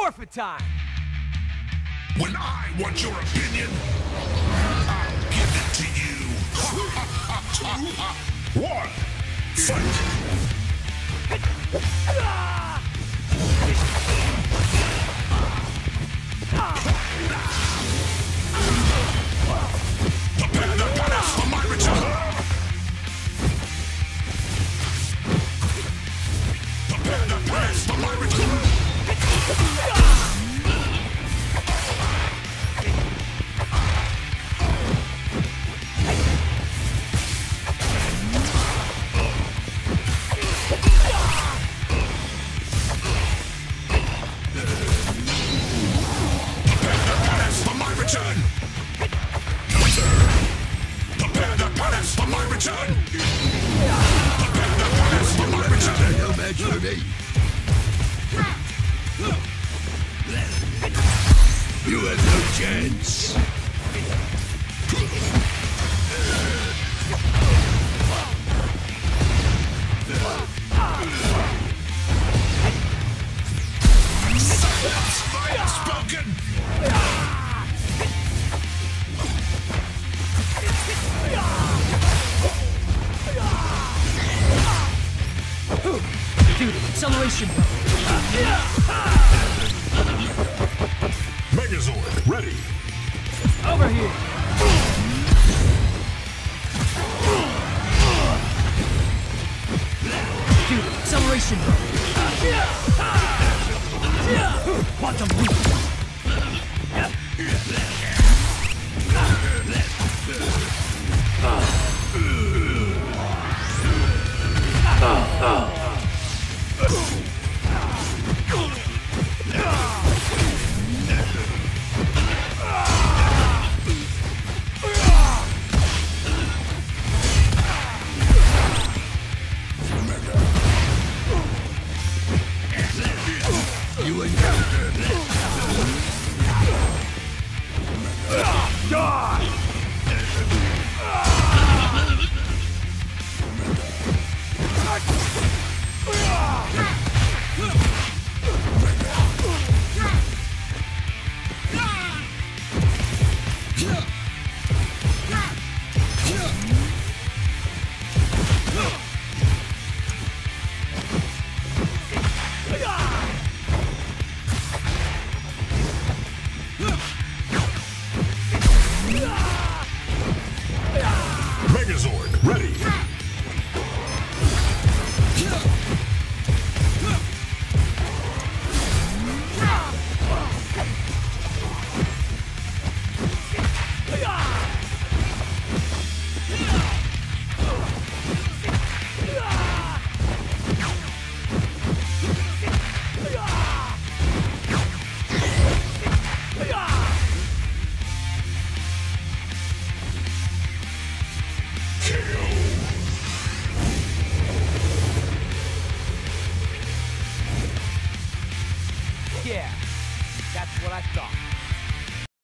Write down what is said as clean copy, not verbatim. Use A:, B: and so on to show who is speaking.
A: forfeit time!
B: When I want your opinion, I'll give it to you. 2, 1, fight! Prepare the palace for my return! Prepare the palace for my return! You have no chance. Silence! I have spoken!
A: Dude, acceleration!
B: Megazord, ready!
A: Over here! Dude, acceleration! Quantum leap!
B: You encounter